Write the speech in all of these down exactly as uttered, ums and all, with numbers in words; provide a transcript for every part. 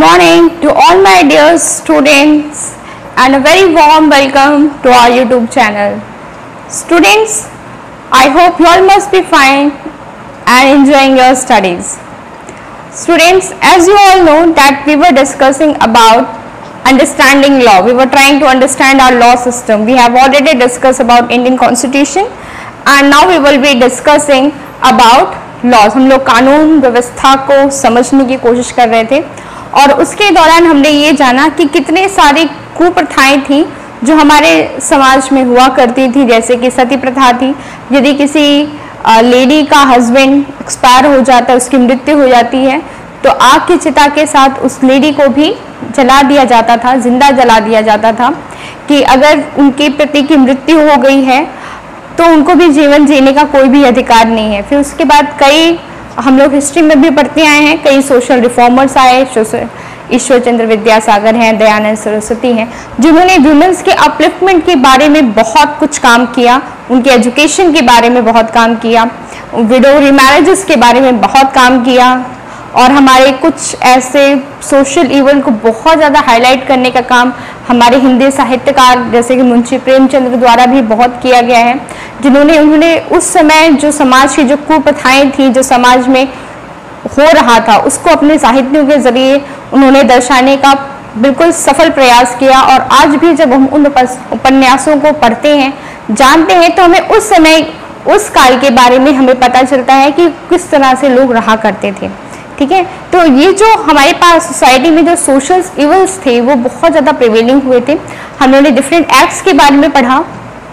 morning to all my dear students and a very warm welcome to our YouTube channel. Students, I hope you all must be fine and enjoying your studies. Students, as you all know that we were discussing about understanding law. We were trying to understand our law system. We have already discussed about Indian Constitution and now we will be discussing about laws. हम लोग कानून व्यवस्था को समझने की कोशिश कर रहे थे और उसके दौरान हमने ये जाना कि कितने सारी कुप्रथाएं थी जो हमारे समाज में हुआ करती थी, जैसे कि सती प्रथा थी। यदि किसी लेडी का हस्बैंड एक्सपायर हो जाता है, उसकी मृत्यु हो जाती है, तो आग की चिता के साथ उस लेडी को भी जला दिया जाता था, जिंदा जला दिया जाता था कि अगर उनके पति की मृत्यु हो गई है तो उनको भी जीवन जीने का कोई भी अधिकार नहीं है। फिर उसके बाद कई हम लोग हिस्ट्री में भी पढ़ते आए हैं, कई सोशल रिफॉर्मर्स आए, ईश्वर चंद्र विद्यासागर हैं, दयानंद सरस्वती हैं, जिन्होंने वुमेन्स के अपलिफ्टमेंट के बारे में बहुत कुछ काम किया, उनके एजुकेशन के बारे में बहुत काम किया, विडो रीमैरेजेस के बारे में बहुत काम किया और हमारे कुछ ऐसे सोशल इवेंट को बहुत ज़्यादा हाईलाइट करने का काम हमारे हिंदी साहित्यकार जैसे कि मुंशी प्रेमचंद्र द्वारा भी बहुत किया गया है, जिन्होंने उन्होंने उस समय जो समाज की जो कुप्रथाएं थी, जो समाज में हो रहा था, उसको अपने साहित्यों के जरिए उन्होंने दर्शाने का बिल्कुल सफल प्रयास किया। और आज भी जब हम उन उपन्यासों को पढ़ते हैं, जानते हैं, तो हमें उस समय उस काल के बारे में हमें पता चलता है कि किस तरह से लोग रहा करते थे। ठीक है, तो ये जो हमारे पास सोसाइटी में जो सोशल इवल्स थे वो बहुत ज़्यादा प्रिवेलिंग हुए थे। हमने डिफरेंट एक्ट्स के बारे में पढ़ा,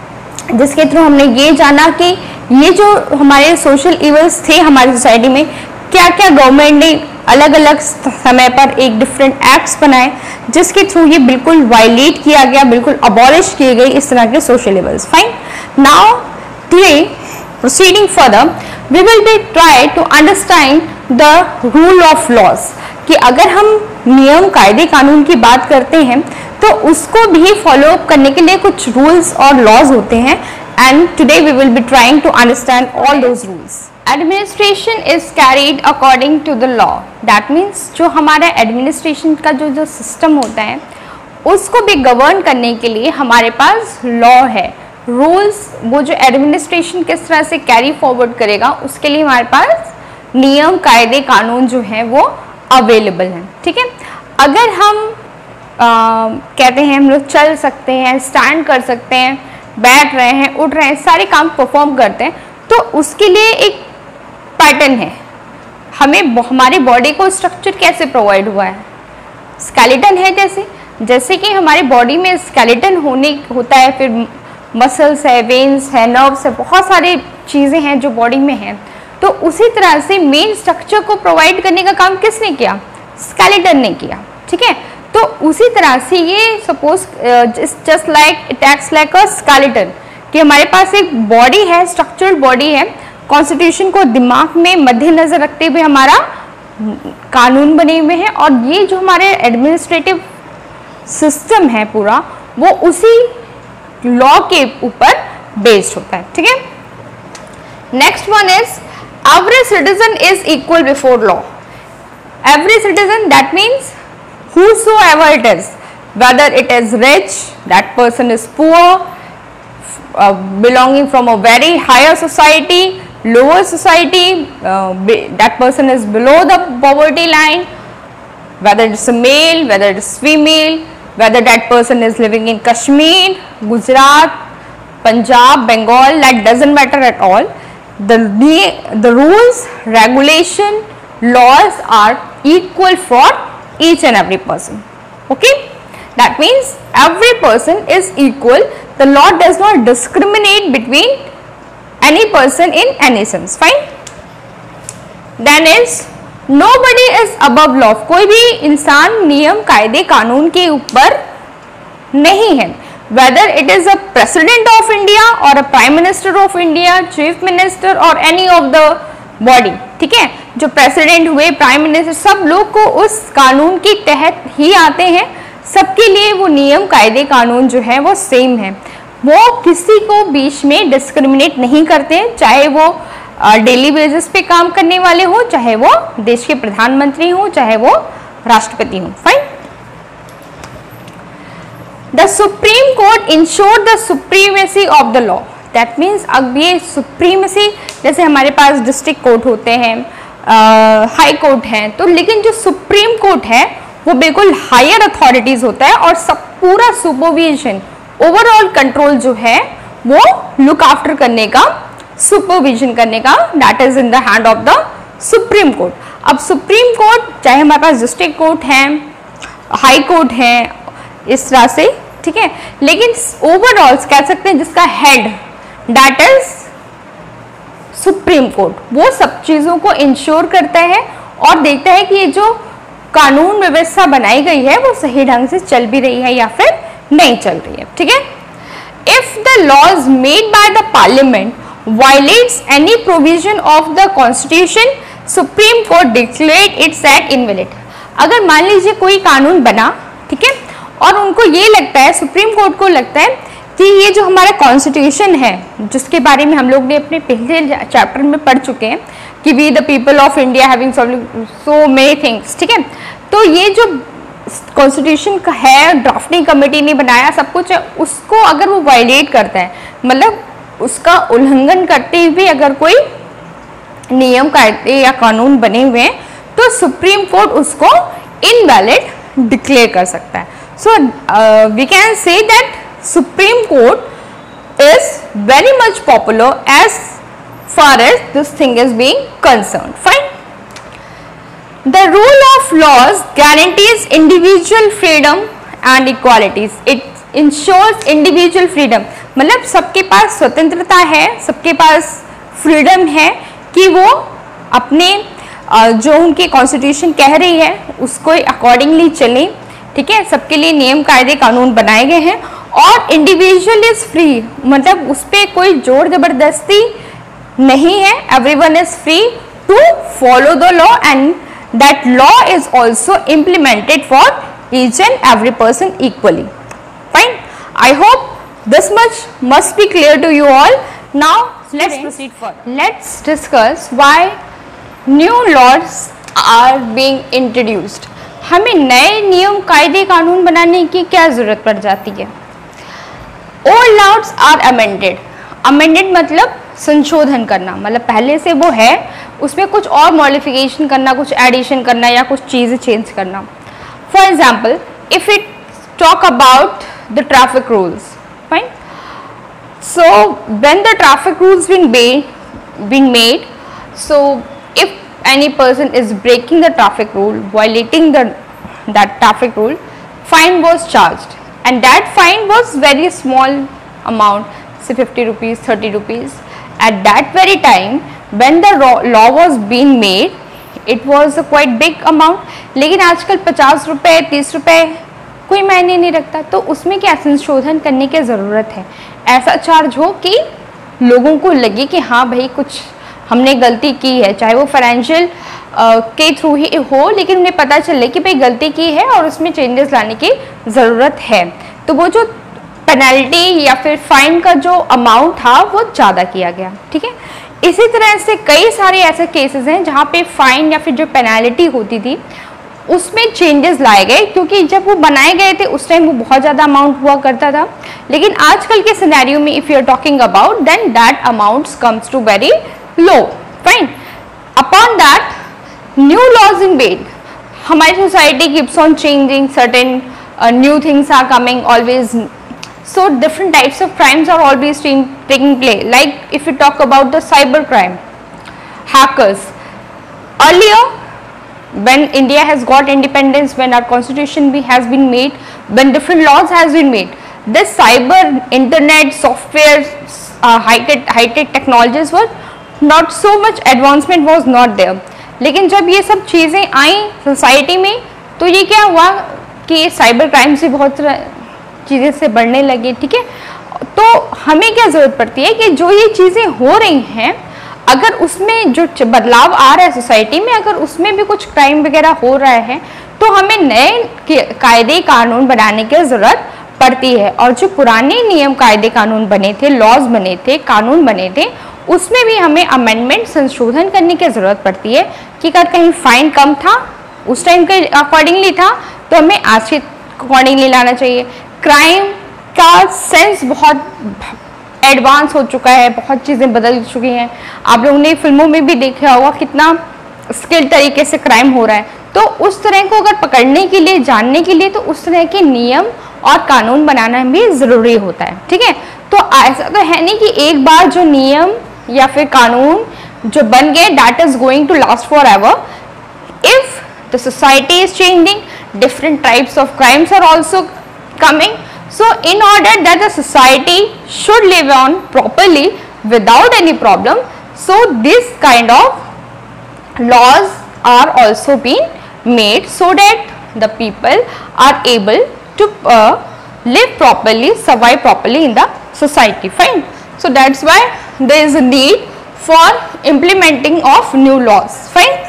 जिसके थ्रू हमने ये जाना कि ये जो हमारे सोशल इवल्स थे हमारी सोसाइटी में, क्या क्या गवर्नमेंट ने अलग अलग समय पर एक डिफरेंट एक्ट्स बनाए जिसके थ्रू ये बिल्कुल वायलेट किया गया, बिल्कुल अबॉलिश किए गए इस तरह के social evils. Fine, now today proceeding further we will be try to understand the rule of laws कि अगर हम नियम कायदे कानून की बात करते हैं तो उसको भी फॉलो अप करने के लिए कुछ रूल्स और लॉज होते हैं, and today we will be trying to understand all those rules. Administration is carried according to the law, that means जो हमारा एडमिनिस्ट्रेशन का जो जो सिस्टम होता है उसको भी गवर्न करने के लिए हमारे पास लॉ है, रूल्स। वो जो एडमिनिस्ट्रेशन किस तरह से कैरी फॉरवर्ड करेगा उसके लिए हमारे पास नियम कायदे कानून जो है वो अवेलेबल हैं। ठीक है, अगर हम आ, कहते हैं हम लोग चल सकते हैं, स्टैंड कर सकते हैं, बैठ रहे हैं, उठ रहे हैं, सारे काम परफॉर्म करते हैं, तो उसके लिए एक पैटर्न है। हमें हमारी बॉडी को स्ट्रक्चर कैसे प्रोवाइड हुआ है, स्केलेटन है। जैसे जैसे कि हमारी बॉडी में स्केलेटन होने होता है, फिर मसल्स है, वेन्स है, नर्व्स है, बहुत सारी चीज़ें हैं जो बॉडी में हैं, तो उसी तरह से मेन स्ट्रक्चर को प्रोवाइड करने का काम किसने किया, स्केलेटन ने किया। ठीक है, तो उसी तरह से ये suppose just like it acts like a skeleton कि हमारे पास एक बॉडी है, स्ट्रक्चर्ड बॉडी है, कॉन्स्टिट्यूशन को दिमाग में मद्देनजर रखते हुए हमारा कानून बने हुए हैं, और ये जो हमारे एडमिनिस्ट्रेटिव सिस्टम है पूरा वो उसी लॉ के ऊपर बेस्ड होता है। ठीक है, next one is every citizen is equal before law. Every citizen that means whosoever it is, whether it is rich, that person is poor, uh, belonging from a very higher society, lower society, uh, that person is below the poverty line, whether it's a male, whether it's female, whether that person is living in Kashmir, Gujarat, Punjab, Bengal, that doesn't matter at all. The, the rules, regulation, laws are equal for each and every person. Okay, that means every person is equal. The law does not discriminate between any person in any sense. Fine, then is nobody is above law. कोई भी इंसान नियम कायदे कानून के ऊपर नहीं है, whether it is a president of India or a prime minister of India, chief minister or any of the body। ठीक है, जो प्रेसिडेंट हुए, प्राइम मिनिस्टर, सब लोग को उस कानून के तहत ही आते हैं, सबके लिए वो नियम कायदे कानून जो है वो सेम है, वो किसी को बीच में डिस्क्रिमिनेट नहीं करते, चाहे वो डेली बेसिस पे काम करने वाले हो, चाहे वो देश के प्रधानमंत्री हो, चाहे वो राष्ट्रपति हूँ। Fine. The supreme court ensure the supremacy of the law. That means अब ये सुप्रीमेसी, जैसे हमारे पास डिस्ट्रिक्ट कोर्ट होते हैं, हाई कोर्ट हैं, तो लेकिन जो सुप्रीम कोर्ट है वो बिल्कुल हायर अथॉरिटीज होता है और सब पूरा सुपरविजन, ओवरऑल कंट्रोल जो है वो लुक आफ्टर करने का, सुपरविजन करने का, that is in the hand of the supreme court. अब सुप्रीम कोर्ट चाहे हमारे पास डिस्ट्रिक्ट कोर्ट हैं, हाई कोर्ट हैं, इस तरह से, ठीक है, लेकिन ओवरऑल कह सकते हैं जिसका head that is supreme court, वो सब चीजों को इंश्योर करता है और देखता है कि ये जो कानून व्यवस्था बनाई गई है वो सही ढंग से चल भी रही है या फिर नहीं चल रही है। ठीक है, if the laws made by the parliament violates any provision of the constitution, supreme court declared its act invalid. अगर मान लीजिए कोई कानून बना, ठीक है, और उनको ये लगता है, सुप्रीम कोर्ट को लगता है कि ये जो हमारा कॉन्स्टिट्यूशन है, जिसके बारे में हम लोग ने अपने पहले चैप्टर में पढ़ चुके हैं कि we the people of India having so many things, ठीक है, तो ये जो कॉन्स्टिट्यूशन का है, ड्राफ्टिंग कमेटी ने बनाया सब कुछ है, उसको अगर वो वायलेट करता है, मतलब उसका उल्लंघन करते हुए अगर कोई नियम कायदे या कानून बने हुए हैं, तो सुप्रीम कोर्ट उसको इनवैलिड डिक्लेयर कर सकता है। So we can say that supreme court is very much popular as far as this thing is being concerned. Fine. The rule of laws guarantees individual freedom and equalities. It ensures individual freedom. मतलब सबके पास स्वतंत्रता है, सबके पास freedom है कि वो अपने जो उनके कॉन्स्टिट्यूशन कह रही है उसको अकॉर्डिंगली चलें। ठीक है, सबके लिए नियम कायदे कानून बनाए गए हैं और इंडिविजुअल इज फ्री, मतलब उस पर कोई जोर जबरदस्ती नहीं है। Everyone is free to follow the law and that law is also implemented for each and every person equally. Fine, I hope this much must be clear to you all. Now let's proceed for let's discuss why new laws are being introduced. हमें नए नियम कायदे कानून बनाने की क्या जरूरत पड़ जाती है? Old laws are amended. Amended मतलब संशोधन करना, मतलब पहले से वो है उसमें कुछ और मॉडिफिकेशन करना, कुछ एडिशन करना या कुछ चीज़ें चेंज करना। For example, if it talk about the traffic rules, fine, so when the traffic rules been been made, so if any person is breaking the traffic rule, violating the that traffic rule, fine was charged, and that fine was very small amount, say fifty rupees, thirty rupees. At that very time when the law was being made, it was a quite big amount. लेकिन आजकल पचास रुपए, तीस रुपए कोई मायने नहीं रखता, तो उसमें क्या संशोधन करने की ज़रूरत है। ऐसा चार्ज हो कि लोगों को लगे कि हाँ भाई कुछ हमने गलती की है, चाहे वो फाइनेंशियल के थ्रू ही हो, लेकिन उन्हें पता चले कि भाई गलती की है और उसमें चेंजेस लाने की ज़रूरत है, तो वो जो पेनल्टी या फिर फाइन का जो अमाउंट था वो ज़्यादा किया गया। ठीक है, इसी तरह से कई सारे ऐसे केसेस हैं जहाँ पे फाइन या फिर जो पेनल्टी होती थी उसमें चेंजेस लाए गए, क्योंकि जब वो बनाए गए थे उस टाइम वो बहुत ज़्यादा अमाउंट हुआ करता था, लेकिन आजकल के सिनेरियो में if you are talking about then that amounts comes to very low. Fine. Upon that, new laws in made. हमारी society keeps on changing. Certain uh, new things are coming always. So different types of crimes are always taking place. Like if you talk about the cyber crime, hackers. Earlier, when India has got independence, when our constitution be, has been made, when different laws has been made, this cyber, internet, software, uh, high-tech, high-tech technologies were not so much, advancement was not there. लेकिन जब ये सब चीज़ें आई society में तो ये क्या हुआ कि साइबर क्राइम से बहुत चीज़ें से बढ़ने लगे। ठीक है, तो हमें क्या ज़रूरत पड़ती है कि जो ये चीज़ें हो रही हैं, अगर उसमें जो बदलाव आ रहा है सोसाइटी में, अगर उसमें भी कुछ क्राइम वगैरह हो रहा है तो हमें नए कायदे कानून बनाने की ज़रूरत पड़ती है। और जो पुराने नियम कायदे कानून बने थे, लॉज बने थे, कानून बने थे, उसमें भी हमें अमेंडमेंट, संशोधन करने की ज़रूरत पड़ती है कि अगर कहीं फाइन कम था उस टाइम के अकॉर्डिंगली था तो हमें आज के अकॉर्डिंगली लाना चाहिए। क्राइम का सेंस बहुत एडवांस हो चुका है, बहुत चीज़ें बदल चुकी हैं। आप लोगों ने फिल्मों में भी देखा होगा कितना स्किल तरीके से क्राइम हो रहा है। तो उस तरह को अगर पकड़ने के लिए, जानने के लिए, तो उस तरह के नियम और कानून बनाना भी ज़रूरी होता है, ठीक है। तो ऐसा तो है नहीं कि एक बार जो नियम या फिर कानून जो बन गए that is going to last forever. If the society is changing, different types of crimes are also coming. So in order that the society should live on properly without any problem, so this kind of laws are also being made so that the people are able to uh, live properly, survive properly in the society. Fine. So that's why there is a need for implementing of new laws. Fine.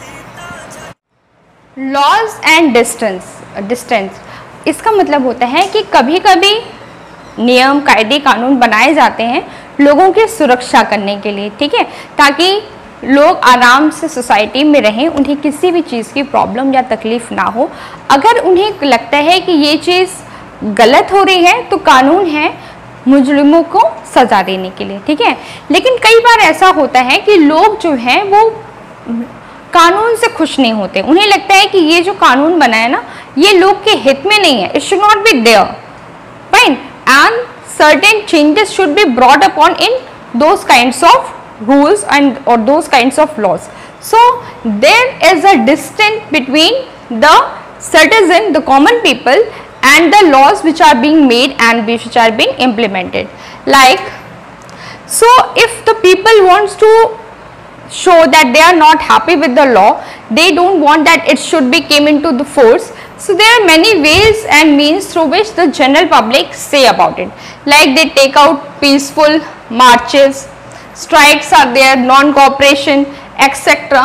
Laws and distance. Distance. इसका मतलब होता है कि कभी कभी नियम, कायदे, कानून बनाए जाते हैं लोगों की सुरक्षा करने के लिए, ठीक है, ताकि लोग आराम से सोसाइटी में रहें, उन्हें किसी भी चीज़ की प्रॉब्लम या तकलीफ ना हो। अगर उन्हें लगता है कि ये चीज़ गलत हो रही है तो कानून है मुजरिमों को सज़ा देने के लिए, ठीक है। लेकिन कई बार ऐसा होता है कि लोग जो हैं वो कानून से खुश नहीं होते, उन्हें लगता है कि ये जो कानून बना है ना ये लोग के हित में नहीं है, it should not be there. Fine. And certain changes should be brought upon in those kinds of rules and और those kinds of laws. So there is a distance between the citizen, the common people and the laws which are being made and which are being implemented. Like, so if the people wants to show that they are not happy with the law, they don't want that it should be came into the force, so there are many ways and means through which the general public say about it. Like they take out peaceful marches, strikes are there, non-cooperation, et cetera.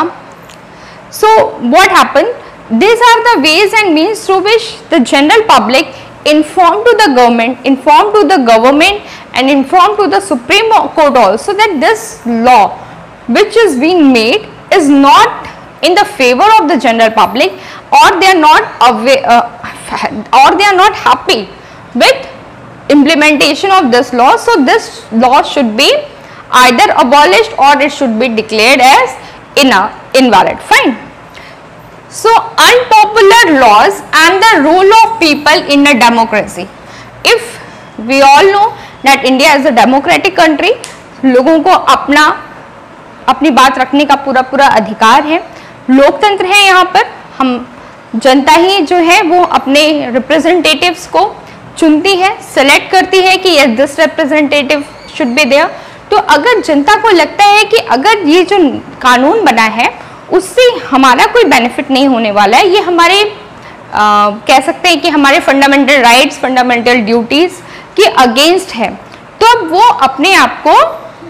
So what happened? These are the ways and means through which the general public inform to the government, inform to the government and inform to the Supreme Court also that this law which is being made is not in the favor of the general public, or they are not aware, uh, or they are not happy with implementation of this law. So this law should be either abolished or it should be declared as invalid. Fine. So unpopular laws and the rule of people in a democracy. If we all know that India is a democratic country, लोगों को अपना अपनी बात रखने का पूरा पूरा अधिकार है, लोकतंत्र है। यहाँ पर हम जनता ही जो है वो अपने रिप्रेजेंटेटिव्स को चुनती है, सेलेक्ट करती है कि yes this representative should be there. तो अगर जनता को लगता है कि अगर ये जो कानून बना है उससे हमारा कोई बेनिफिट नहीं होने वाला है, ये हमारे आ, कह सकते हैं कि हमारे फंडामेंटल राइट्स, फंडामेंटल ड्यूटीज़ के अगेंस्ट है, तो अब वो अपने आप को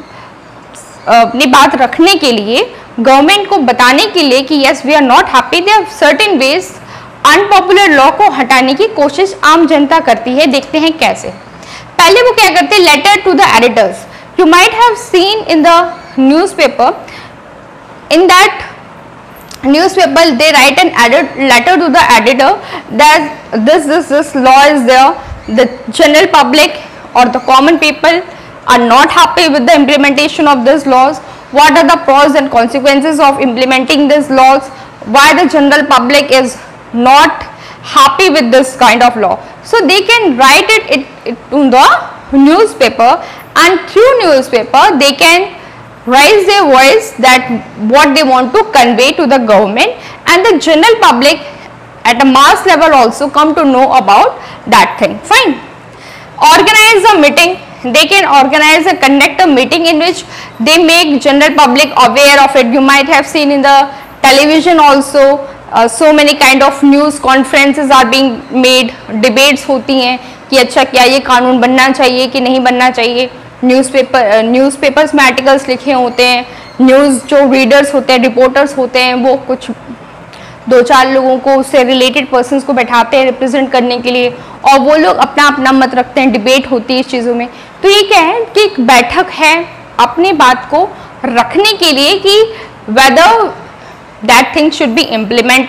अपनी बात रखने के लिए, गवर्नमेंट को बताने के लिए कि yes we are not happy, there certain ways unpopular law को हटाने की कोशिश आम जनता करती है। देखते हैं कैसे। पहले वो क्या करते हैं, letter to the editors. You might have seen in the newspaper, in that newspaper they write an edit letter to the editor that this this this law is there, the general public or the common people are not happy with the implementation of these laws, what are the pros and consequences of implementing these laws, why the general public is not happy with this kind of law. So they can write it, it, it to the newspaper, and through newspaper they can raise their voice that what they want to convey to the government, and the general public at a mass level also come to know about that thing. Fine. Organize a meeting. They can organize a conduct a meeting in which they make general public aware of it. You might have seen in the television also uh, so many kind of news conferences are being made, debates होती हैं कि अच्छा क्या ये कानून बनना चाहिए कि नहीं बनना चाहिए। न्यूज़पेपर न्यूज़पेपर्स में आर्टिकल्स लिखे होते हैं, न्यूज़ जो रीडर्स होते हैं, रिपोर्टर्स होते हैं, वो कुछ दो चार लोगों को, उससे रिलेटेड पर्सन्स को बैठाते हैं रिप्रेजेंट करने के लिए, और वो लोग अपना अपना मत रखते हैं, डिबेट होती है इस चीज़ों में। तो ये क्या है कि एक बैठक है अपनी बात को रखने के लिए कि whether that thing should be implemented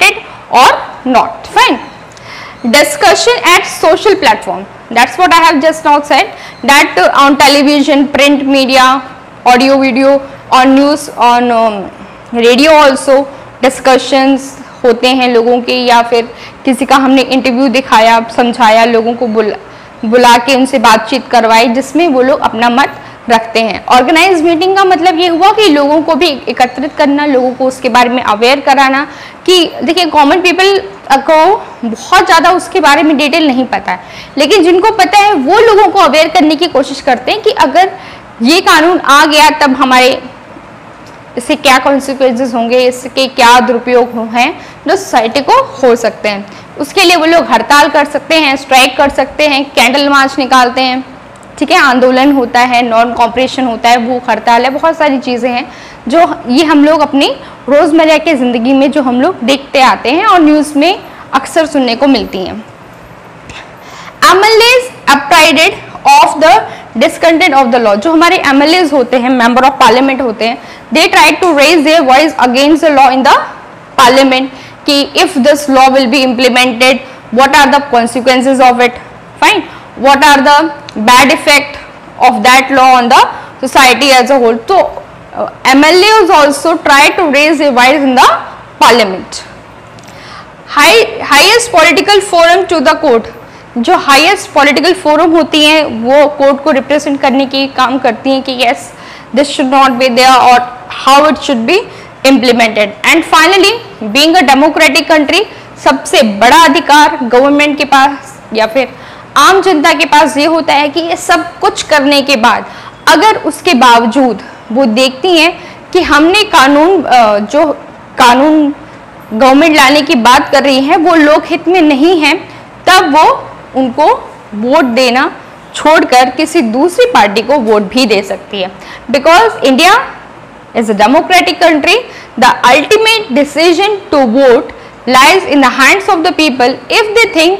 or not. Fine. Discussion at social platform. That's what I have just now said, that uh, on television, print media, audio, video, on news, on um, radio also discussions होते हैं लोगों के, या फिर किसी का हमने interview दिखाया, समझाया, लोगों को बुला बुला के उनसे बातचीत करवाई, जिसमें वो लोग अपना मत रखते हैं. ऑर्गेनाइज मीटिंग का मतलब ये हुआ कि लोगों को भी एकत्रित करना, लोगों को उसके बारे में अवेयर कराना कि देखिए कॉमन पीपल को बहुत ज़्यादा उसके बारे में डिटेल नहीं पता है, लेकिन जिनको पता है वो लोगों को अवेयर करने की कोशिश करते हैं कि अगर ये कानून आ गया तब हमारे इससे क्या कॉन्सिक्वेंसेस होंगे, इसके क्या दुरुपयोग हैं जो सोसाइटी को हो सकते हैं. उसके लिए वो लोग हड़ताल कर सकते हैं, स्ट्राइक कर सकते हैं, कैंडल मार्च निकालते हैं, ठीक है, आंदोलन होता है, नॉन कॉपरेशन होता है, भूख हड़ताल है, बहुत सारी चीज़ें हैं जो ये हम लोग अपनी रोज़मर्रा की ज़िंदगी में जो हम लोग देखते आते हैं और न्यूज़ में अक्सर सुनने को मिलती हैं. M L as apprised of the discontent of the law. जो हमारे एम एल एज होते हैं, मेंबर ऑफ पार्लियामेंट होते हैं, they try to raise their voice against the law in the parliament कि if this law will be implemented, what are the consequences of it, fine, what are the bad effect of that law on the society as a whole. So uh, M L As also try to raise their voice in the parliament. High highest political forum to the court. जो highest political forum होती हैं वो court को represent करने की काम करती हैं कि yes this should not be there or how it should be implemented. And finally being a democratic country, सबसे बड़ा अधिकार गवर्नमेंट के पास या फिर आम जनता के पास ये होता है कि ये सब कुछ करने के बाद अगर उसके बावजूद वो देखती हैं कि हमने कानून जो कानून गवर्नमेंट लाने की बात कर रही है वो लोक हित में नहीं है, तब वो उनको वोट देना छोड़कर किसी दूसरी पार्टी को वोट भी दे सकती है. Because India is a democratic country, the ultimate decision to vote lies in the hands of the people. If they think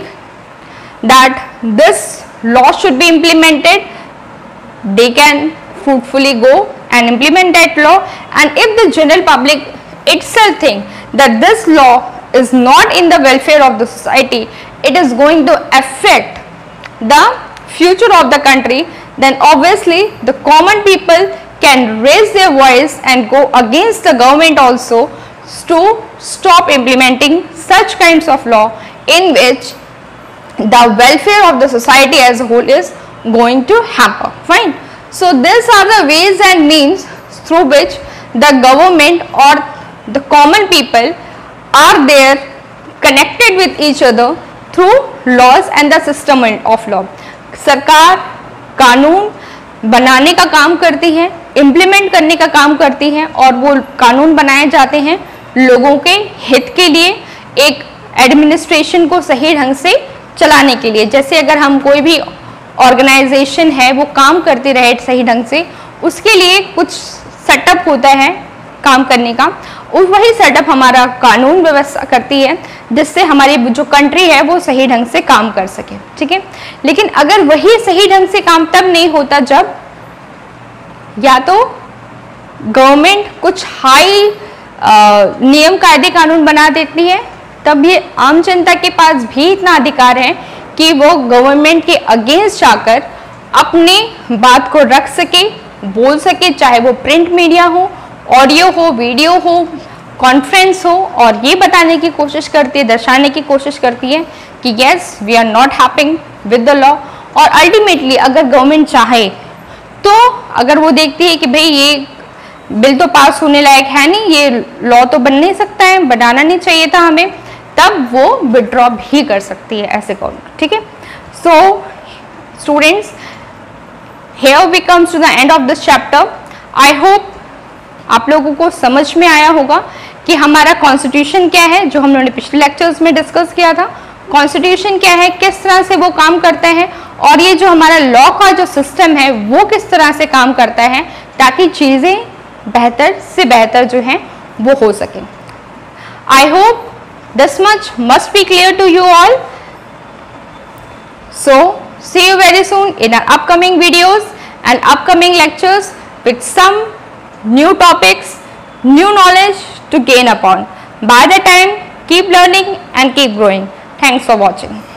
that this law should be implemented, they can fruitfully go and implement that law. And if the general public itself think that this law is not in the welfare of the society, it is going to affect the future of the country, then obviously the common people can raise their voice and go against the government also to stop implementing such kinds of law in which the welfare of the society as a whole is going to hamper. Fine. So these are the ways and means through which the government or the common people are there connected with each other through laws and the system of law. सरकार कानून बनाने का काम करती है, implement करने का काम करती है और वो कानून बनाए जाते हैं लोगों के हित के लिए, एक एडमिनिस्ट्रेशन को सही ढंग से चलाने के लिए. जैसे अगर हम कोई भी ऑर्गेनाइजेशन है वो काम करती रहे सही ढंग से, उसके लिए कुछ सेटअप होता है काम करने का, और वही सेटअप हमारा कानून व्यवस्था करती है जिससे हमारी जो कंट्री है वो सही ढंग से काम कर सके. ठीक है, लेकिन अगर वही सही ढंग से काम तब नहीं होता जब या तो गवर्नमेंट कुछ हाई नियम कायदे कानून बना देती है, तब ये आम जनता के पास भी इतना अधिकार है कि वो गवर्नमेंट के अगेंस्ट जाकर अपने बात को रख सके, बोल सके, चाहे वो प्रिंट मीडिया हो, ऑडियो हो, वीडियो हो, कॉन्फ्रेंस हो, और ये बताने की कोशिश करती है, दर्शाने की कोशिश करती है कि यस वी आर नॉट हैपिंग विद द लॉ. और अल्टीमेटली अगर गवर्नमेंट चाहे तो अगर वो देखती है कि भाई ये बिल तो पास होने लायक है नहीं, ये लॉ तो बन नहीं सकता है, बनाना नहीं चाहिए था हमें, तब वो विड्रॉ भी कर सकती है ऐसे गवर्नमेंट. ठीक है, so students, here we comes to the end of this chapter. I hope आप लोगों को समझ में आया होगा कि हमारा कॉन्स्टिट्यूशन क्या है, जो हम लोगों ने पिछले लेक्चर्स में डिस्कस किया था. कॉन्स्टिट्यूशन क्या है, किस तरह से वो काम करता है, और ये जो हमारा लॉ का जो सिस्टम है वो किस तरह से काम करता है, ताकि चीज़ें बेहतर से बेहतर जो हैं वो हो सके. I hope this much must be clear to you all. So see you very soon in our upcoming videos and upcoming lectures with some new topics, new knowledge to gain upon. By the time, keep learning and keep growing. Thanks for watching.